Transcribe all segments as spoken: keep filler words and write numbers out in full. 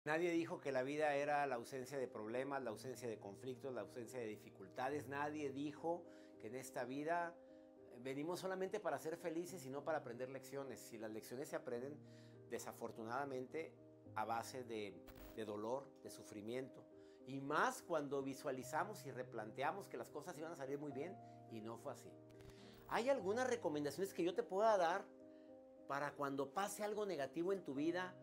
Nadie dijo que la vida era la ausencia de problemas, la ausencia de conflictos, la ausencia de dificultades. Nadie dijo que en esta vida venimos solamente para ser felices y no para aprender lecciones. Y las lecciones se aprenden, desafortunadamente, a base de, de dolor, de sufrimiento. Y más cuando visualizamos y replanteamos que las cosas iban a salir muy bien y no fue así. Hay algunas recomendaciones que yo te pueda dar para cuando pase algo negativo en tu vida,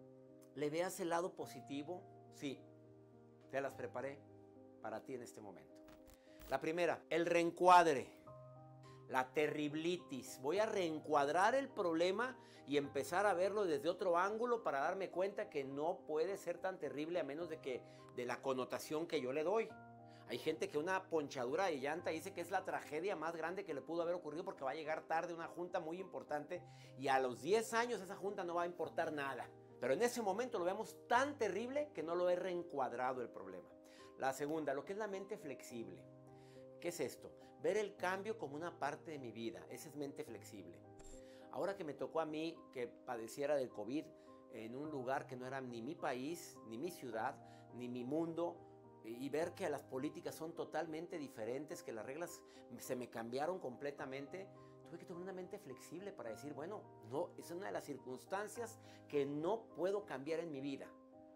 le veas el lado positivo. Sí, te las preparé para ti en este momento. La primera, el reencuadre, la terriblitis. Voy a reencuadrar el problema y empezar a verlo desde otro ángulo para darme cuenta que no puede ser tan terrible a menos de que de la connotación que yo le doy. Hay gente que una ponchadura de llanta dice que es la tragedia más grande que le pudo haber ocurrido porque va a llegar tarde una junta muy importante y a los diez años esa junta no va a importar nada. Pero en ese momento lo vemos tan terrible que no lo he reencuadrado el problema. La segunda, lo que es la mente flexible. ¿Qué es esto? Ver el cambio como una parte de mi vida. Esa es mente flexible. Ahora que me tocó a mí que padeciera del COVID en un lugar que no era ni mi país, ni mi ciudad, ni mi mundo, y ver que las políticas son totalmente diferentes, que las reglas se me cambiaron completamente, tuve que tener una mente flexible para decir, bueno, no, es una de las circunstancias que no puedo cambiar en mi vida.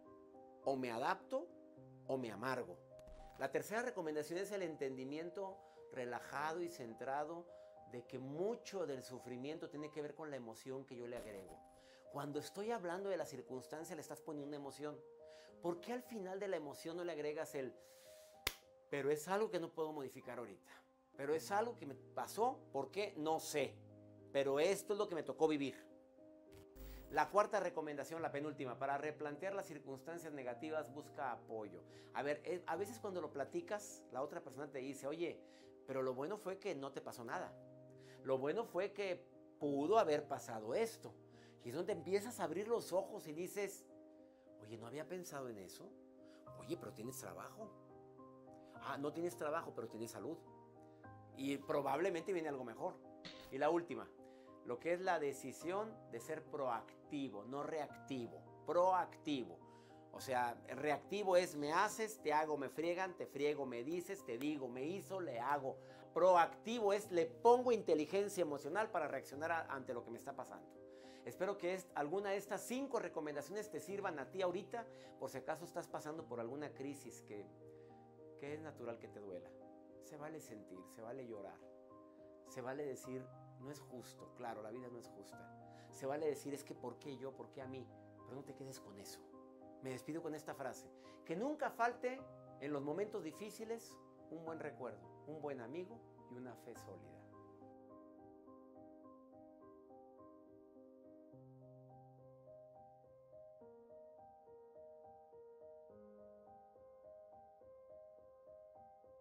O me adapto o me amargo. La tercera recomendación es el entendimiento relajado y centrado de que mucho del sufrimiento tiene que ver con la emoción que yo le agrego. Cuando estoy hablando de la circunstancia le estás poniendo una emoción. ¿Por qué al final de la emoción no le agregas el pero es algo que no puedo modificar ahorita? Pero es algo que me pasó, ¿por qué? No sé. Pero esto es lo que me tocó vivir. La cuarta recomendación, la penúltima, para replantear las circunstancias negativas, busca apoyo. A ver, a veces cuando lo platicas, la otra persona te dice, oye, pero lo bueno fue que no te pasó nada. Lo bueno fue que pudo haber pasado esto. Y es donde empiezas a abrir los ojos y dices, oye, no había pensado en eso. Oye, pero tienes trabajo. Ah, no tienes trabajo, pero tienes salud. Y probablemente viene algo mejor. Y la última, lo que es la decisión de ser proactivo, no reactivo. Proactivo. O sea, reactivo es me haces, te hago, me friegan, te friego, me dices, te digo, me hizo, le hago. Proactivo es le pongo inteligencia emocional para reaccionar a, ante lo que me está pasando. Espero que es, alguna de estas cinco recomendaciones te sirvan a ti ahorita, por si acaso estás pasando por alguna crisis que, que es natural que te duela. Se vale sentir, se vale llorar, se vale decir, no es justo, claro, la vida no es justa. Se vale decir, es que ¿por qué yo? ¿Por qué a mí? Pero no te quedes con eso. Me despido con esta frase, que nunca falte en los momentos difíciles un buen recuerdo, un buen amigo y una fe sólida.